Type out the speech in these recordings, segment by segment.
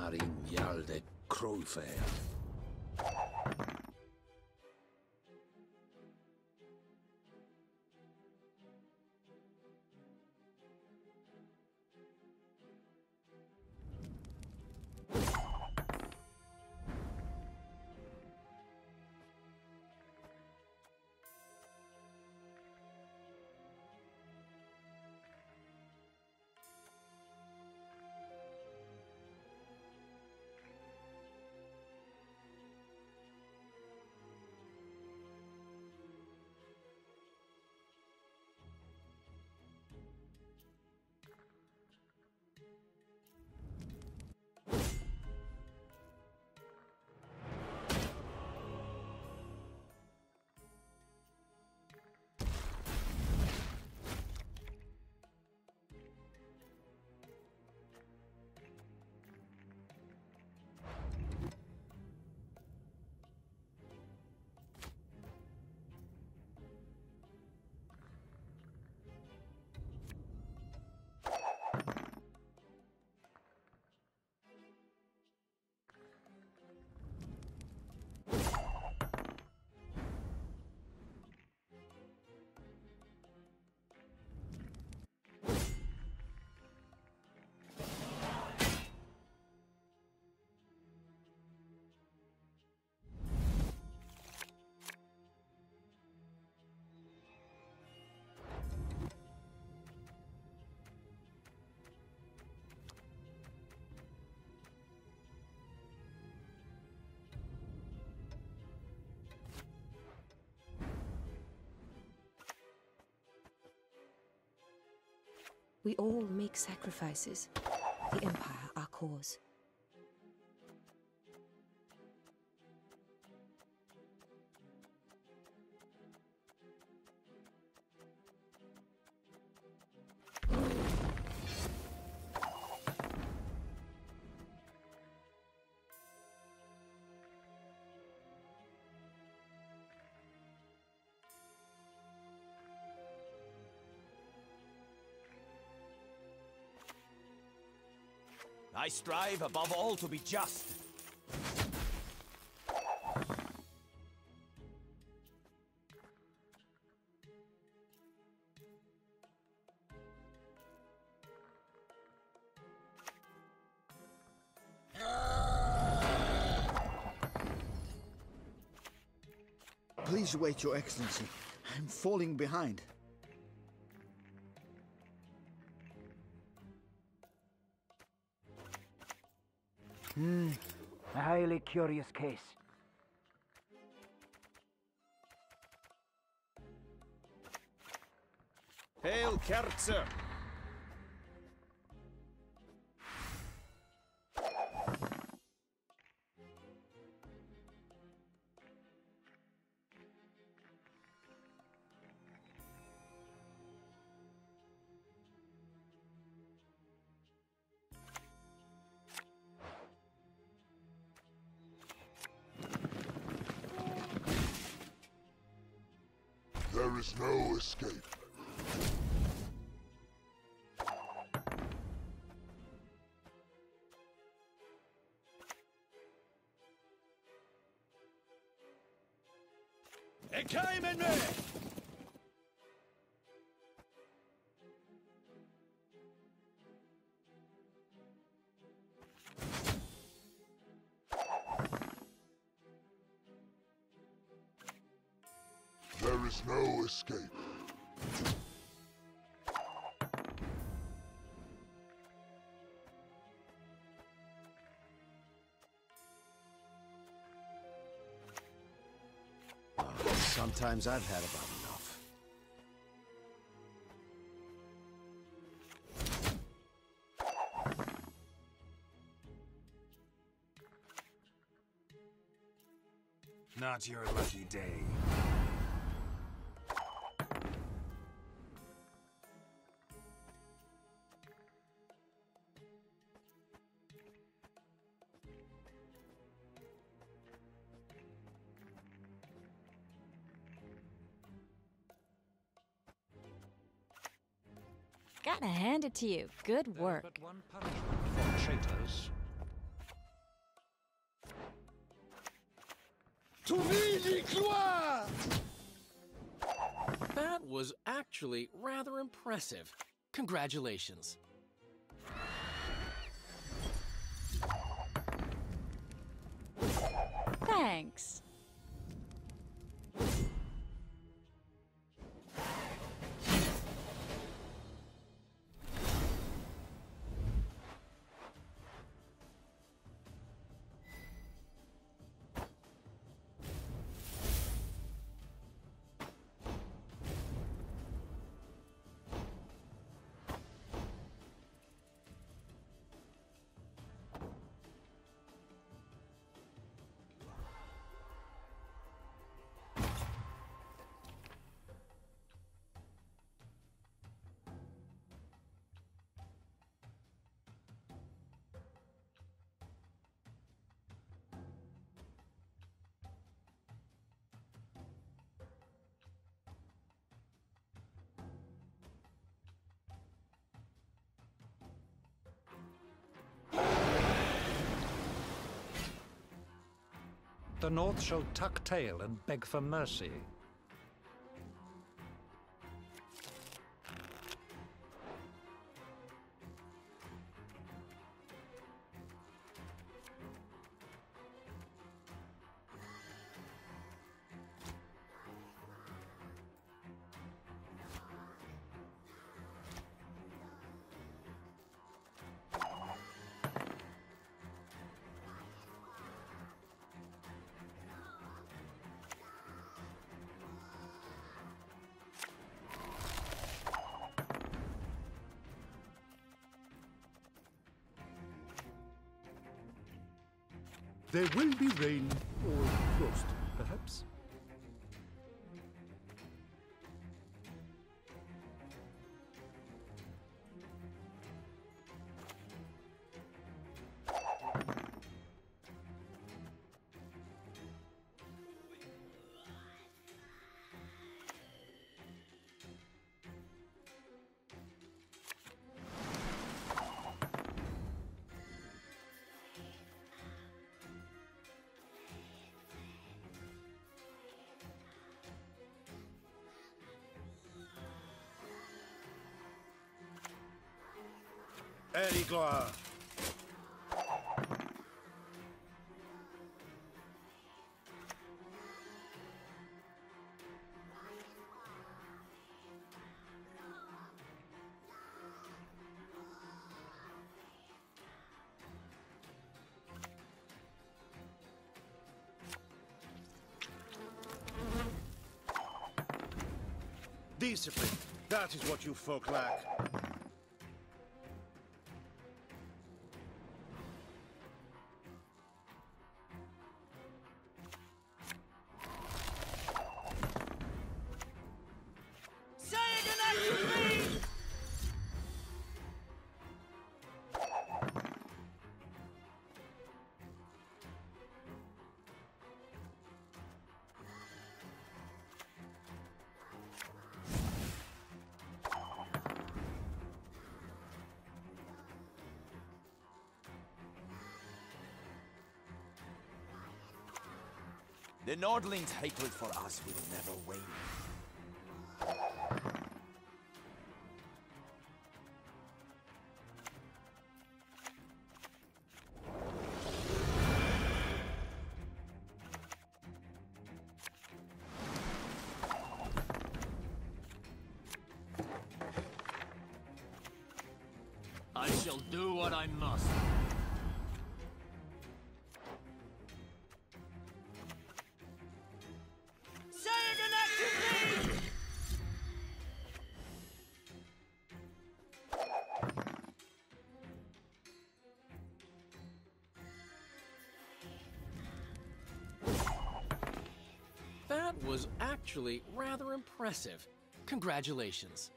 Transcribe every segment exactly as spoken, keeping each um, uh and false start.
Narin Yalde Kroifer. We all make sacrifices. The Empire, our cause. I strive above all to be just. Please wait, Your Excellency. I'm falling behind. Hmm. A highly curious case. Hail, Kerzer! There is no escape. It came in me! There is no escape. Sometimes I've had about enough. Not your lucky day. Gotta hand it to you. Good work. But one punishment for traitors. To me, the gloire! That was actually rather impressive. Congratulations. Thanks. The North shall tuck tail and beg for mercy. There will be rain or frost, perhaps. Erigloire. Discipline. That is what you folk lack. The Nordlings' hatred for us will never wane. I shall do what I must. That was actually rather impressive. Congratulations.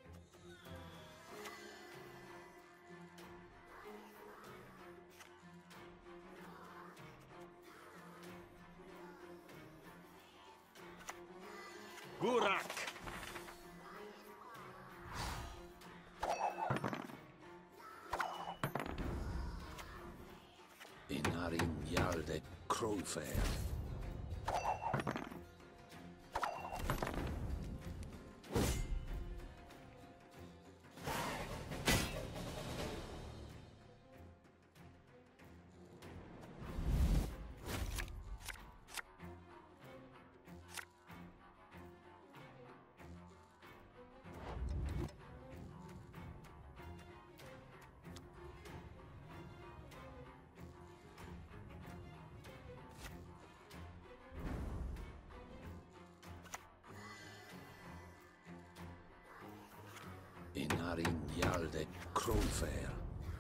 Burak! Inarim Yalde Crowfair. Inarin Yalde Krofair.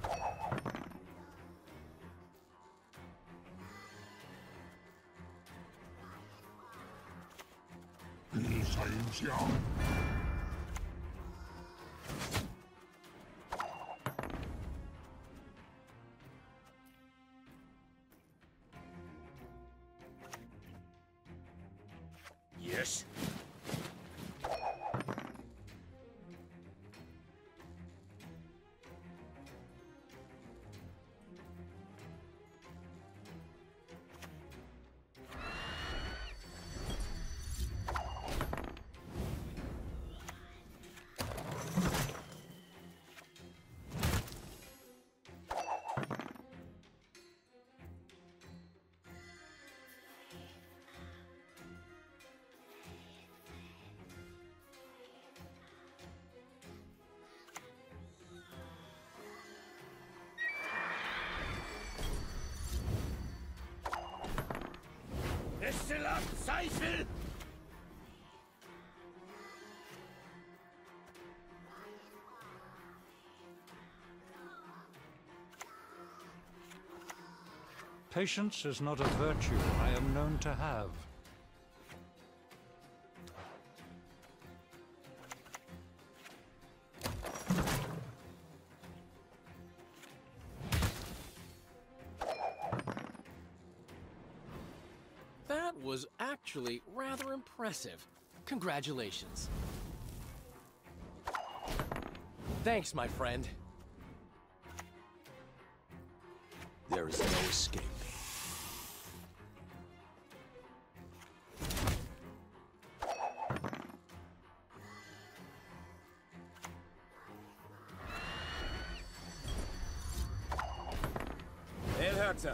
Yes. Destillat Seifel! Patience is not a virtue I am known to have. That was actually rather impressive. Congratulations. Thanks, my friend. There is no escape. El Herzer.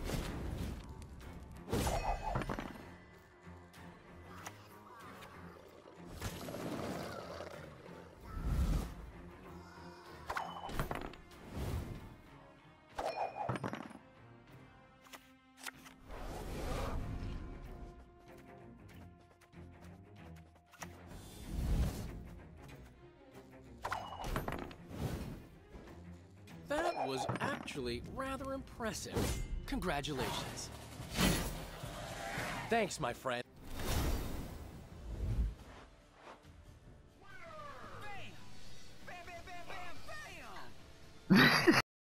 That was actually rather impressive. Congratulations. Thanks, my friend.